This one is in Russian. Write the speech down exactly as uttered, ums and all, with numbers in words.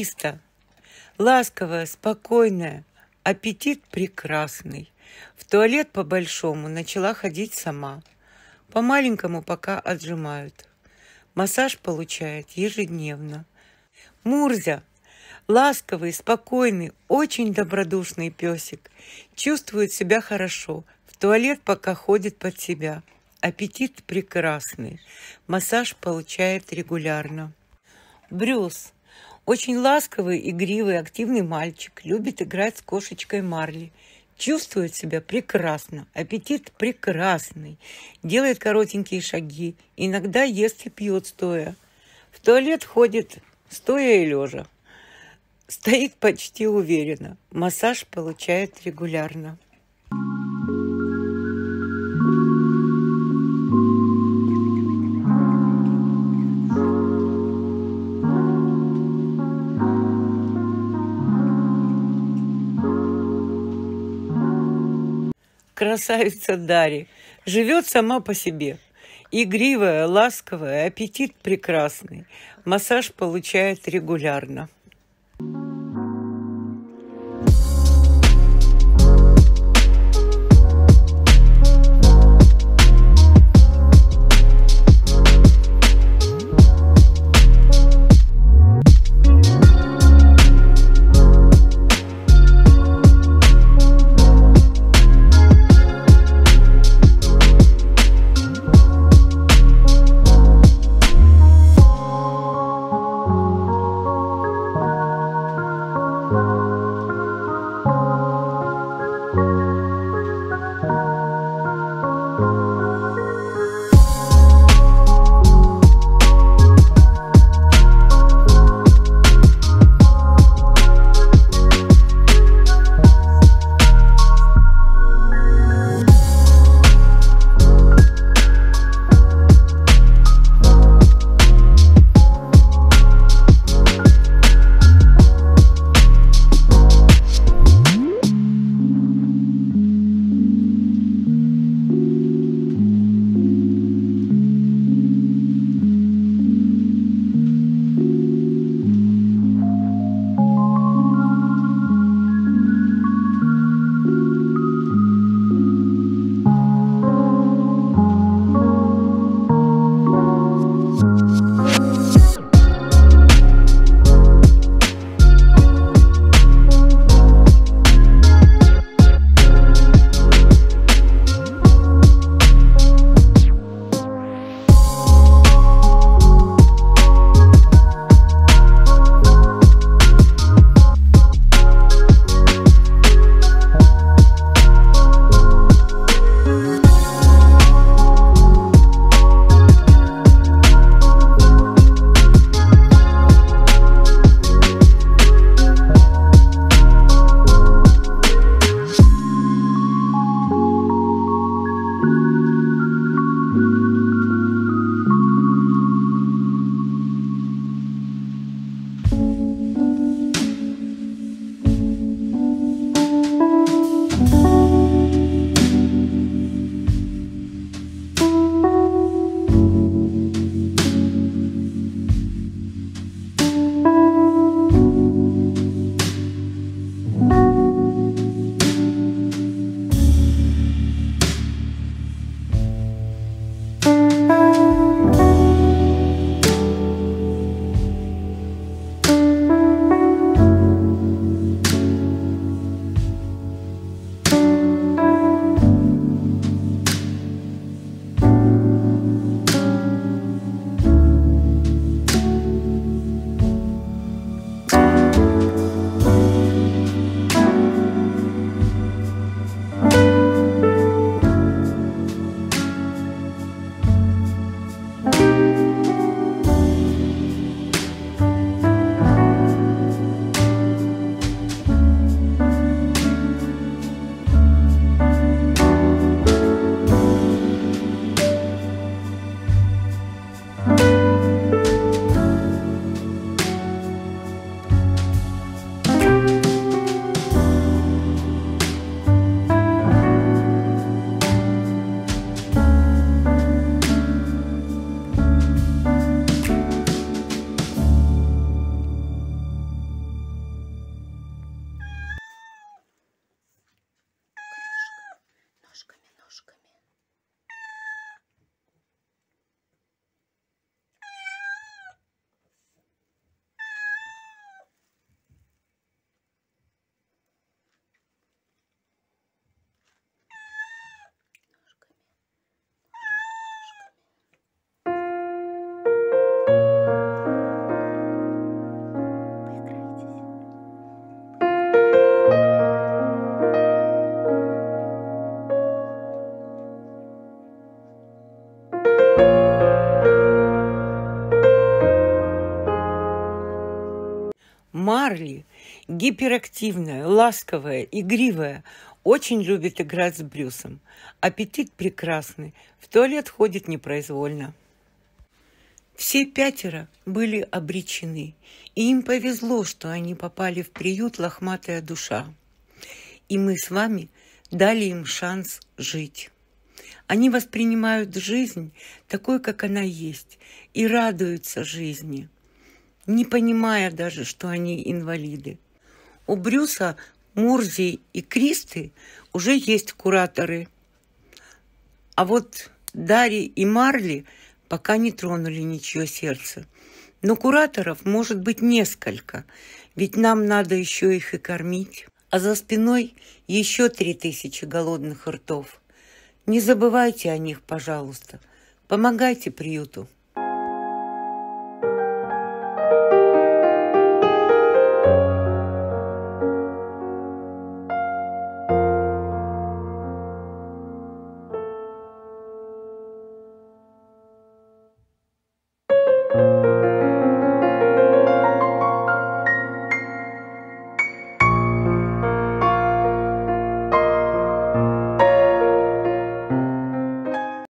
чисто, ласковая, спокойная, аппетит прекрасный. В туалет по-большому начала ходить сама. По-маленькому пока отжимают. Массаж получает ежедневно. Мурзя – ласковый, спокойный, очень добродушный песик. Чувствует себя хорошо. В туалет пока ходит под себя. Аппетит прекрасный. Массаж получает регулярно. Брюс – очень ласковый, игривый, активный мальчик. Любит играть с кошечкой Марли. Чувствует себя прекрасно. Аппетит прекрасный. Делает коротенькие шаги. Иногда ест и пьет стоя. В туалет ходит стоя и лежа. Стоит почти уверенно. Массаж получает регулярно. Красавица Дарья живет сама по себе. Игривая, ласковая, аппетит прекрасный. Массаж получает регулярно. Гиперактивная, ласковая, игривая, очень любит играть с Брюсом. Аппетит прекрасный, в туалет ходит непроизвольно. Все пятеро были обречены, и им повезло, что они попали в приют «Лохматая душа». И мы с вами дали им шанс жить. Они воспринимают жизнь такой, как она есть, и радуются жизни, не понимая даже, что они инвалиды. У Брюса, Мурзи и Кристы уже есть кураторы, а вот Дарьи и Марли пока не тронули ничье сердце. Но кураторов может быть несколько, ведь нам надо еще их и кормить. А за спиной еще три тысячи голодных ртов. Не забывайте о них, пожалуйста. Помогайте приюту.